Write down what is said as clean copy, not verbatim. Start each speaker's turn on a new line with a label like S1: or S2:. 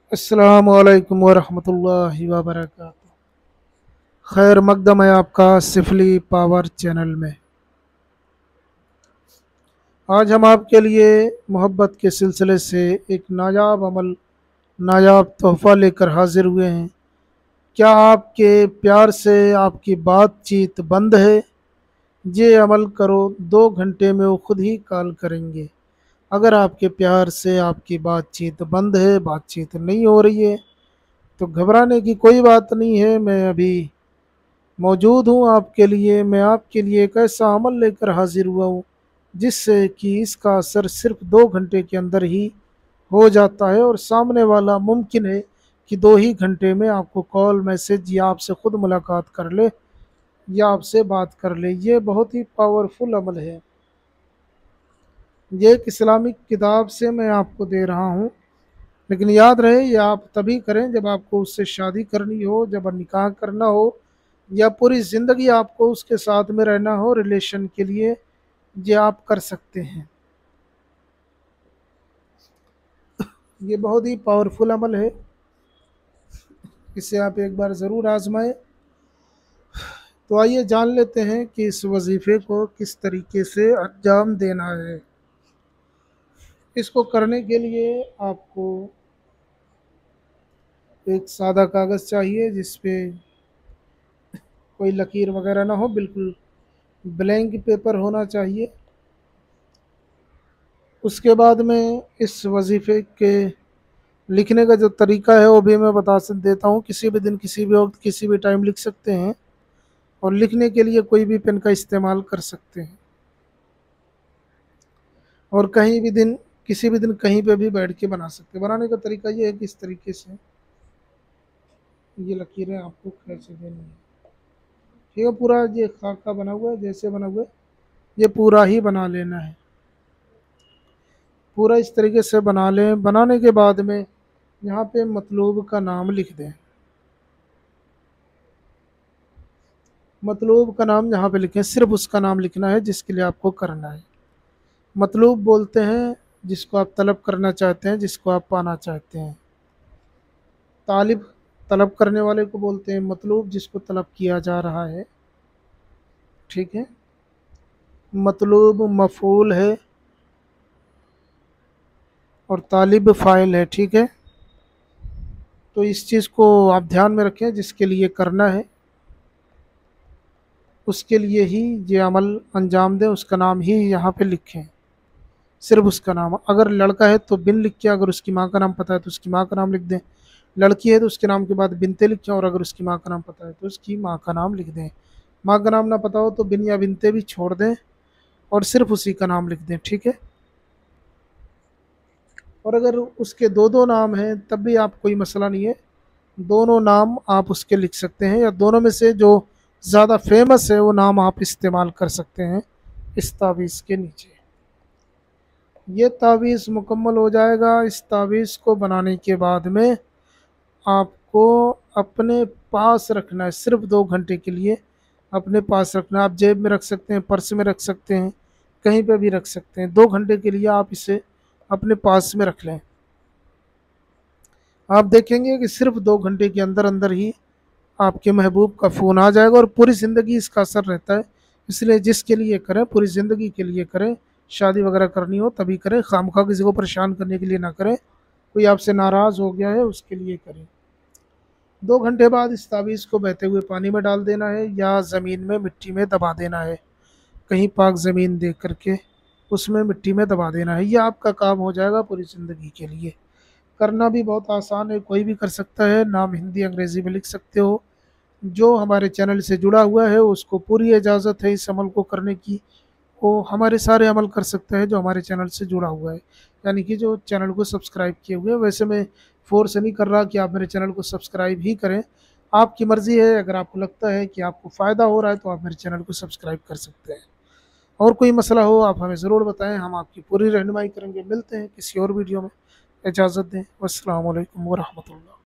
S1: अस्सलामु अलैकुम वरहमतुल्लाहि वबरकातुहू। खैर मकदम है आपका सिफली पावर चैनल में। आज हम आपके लिए मोहब्बत के सिलसिले से एक नायाब अमल, नायाब तोहफ़ा लेकर हाजिर हुए हैं। क्या आपके प्यार से आपकी बातचीत बंद है? ये अमल करो, 2 घंटे में वो खुद ही कॉल करेंगे। अगर आपके प्यार से आपकी बातचीत बंद है, बातचीत नहीं हो रही है, तो घबराने की कोई बात नहीं है। मैं अभी मौजूद हूँ आपके लिए। मैं आपके लिए एक ऐसा अमल लेकर हाजिर हुआ हूँ जिससे कि इसका असर सिर्फ 2 घंटे के अंदर ही हो जाता है, और सामने वाला मुमकिन है कि 2 ही घंटे में आपको कॉल, मैसेज या आपसे खुद मुलाकात कर ले या आपसे बात कर ले। ये बहुत ही पावरफुल अमल है। ये एक इस्लामिक किताब से मैं आपको दे रहा हूँ, लेकिन याद रहे ये आप तभी करें जब आपको उससे शादी करनी हो, जब निकाह करना हो, या पूरी ज़िंदगी आपको उसके साथ में रहना हो रिलेशन के लिए। ये आप कर सकते हैं। ये बहुत ही पावरफुल अमल है, इसे आप एक बार ज़रूर आजमाएं। तो आइए जान लेते हैं कि इस वजीफ़े को किस तरीके से अंजाम देना है। इसको करने के लिए आपको एक सादा कागज़ चाहिए जिस पे कोई लकीर वगैरह ना हो, बिल्कुल ब्लैंक पेपर होना चाहिए। उसके बाद में इस वजीफ़े के लिखने का जो तरीका है वो भी मैं बता देता हूँ। किसी भी दिन, किसी भी वक्त, किसी भी टाइम लिख सकते हैं, और लिखने के लिए कोई भी पेन का इस्तेमाल कर सकते हैं, और कहीं भी दिन, किसी भी दिन कहीं पे भी बैठ के बना सकते हैं। बनाने का तरीका ये है कि इस तरीके से ये लकीरें आपको खींच देनी है। ठीक है, पूरा ये खाका बना हुआ है, जैसे बना हुआ है ये पूरा ही बना लेना है। पूरा इस तरीके से बना लें। बनाने के बाद में यहाँ पे मतलूब का नाम लिख दें। मतलूब का नाम यहाँ पे लिखें, सिर्फ उसका नाम लिखना है जिसके लिए आपको करना है। मतलूब बोलते हैं जिसको आप तलब करना चाहते हैं, जिसको आप पाना चाहते हैं। तालिब, तलब करने वाले को बोलते हैं। मतलूब, जिसको तलब किया जा रहा है। ठीक है। मतलूब मफूल है, और तालिब फ़ाइल है। ठीक है। तो इस चीज़ को आप ध्यान में रखें, जिसके लिए करना है उसके लिए ही ये अमल अंजाम दें, उसका नाम ही यहाँ पे लिखें, सिर्फ उसका नाम। अगर लड़का है तो बिन लिख के, अगर उसकी माँ का नाम पता है तो उसकी माँ का नाम लिख दें। लड़की है तो उसके नाम के बाद बिनते लिखें, और अगर उसकी माँ का नाम पता है तो उसकी माँ का नाम लिख दें। माँ का नाम ना पता हो तो बिन या बिनते भी छोड़ दें, और सिर्फ उसी का नाम लिख दें। ठीक है। और अगर उसके दो दो नाम हैं तब भी आप, कोई मसला नहीं है, दोनों नाम आप उसके लिख सकते हैं, या दोनों में से जो ज़्यादा फेमस है वो नाम आप इस्तेमाल कर सकते हैं इस तावीज़ के नीचे। ये तावीज़ मुकम्मल हो जाएगा। इस तावीज़ को बनाने के बाद में आपको अपने पास रखना है, सिर्फ 2 घंटे के लिए अपने पास रखना है। आप जेब में रख सकते हैं, पर्स में रख सकते हैं, कहीं पे भी रख सकते हैं। 2 घंटे के लिए आप इसे अपने पास में रख लें। आप देखेंगे कि सिर्फ 2 घंटे के अंदर अंदर ही आपके महबूब का फ़ोन आ जाएगा, और पूरी ज़िंदगी इसका असर रहता है। इसलिए जिसके लिए करें, पूरी ज़िंदगी के लिए करें। शादी वगैरह करनी हो तभी करें, खामखा किसी को परेशान करने के लिए ना करें। कोई आपसे नाराज़ हो गया है उसके लिए करें। 2 घंटे बाद इस तावीज़ को बहते हुए पानी में डाल देना है, या ज़मीन में मिट्टी में दबा देना है। कहीं पाक ज़मीन देख करके उसमें मिट्टी में दबा देना है। ये आपका काम हो जाएगा पूरी ज़िंदगी के लिए। करना भी बहुत आसान है, कोई भी कर सकता है। नाम हिंदी अंग्रेज़ी में लिख सकते हो। जो हमारे चैनल से जुड़ा हुआ है उसको पूरी इजाज़त है इस अमल को करने की। वो हमारे सारे अमल कर सकता है जो हमारे चैनल से जुड़ा हुआ है, यानी कि जो चैनल को सब्सक्राइब किए हुए हैं। वैसे मैं फ़ोर्स नहीं कर रहा कि आप मेरे चैनल को सब्सक्राइब ही करें, आपकी मर्ज़ी है। अगर आपको लगता है कि आपको फ़ायदा हो रहा है तो आप मेरे चैनल को सब्सक्राइब कर सकते हैं। और कोई मसला हो आप हमें ज़रूर बताएं, हम आपकी पूरी रहनुमाई करेंगे। मिलते हैं किसी और वीडियो में। इजाज़त दें। अस्सलाम वालेकुम वरहमतुल्लाह।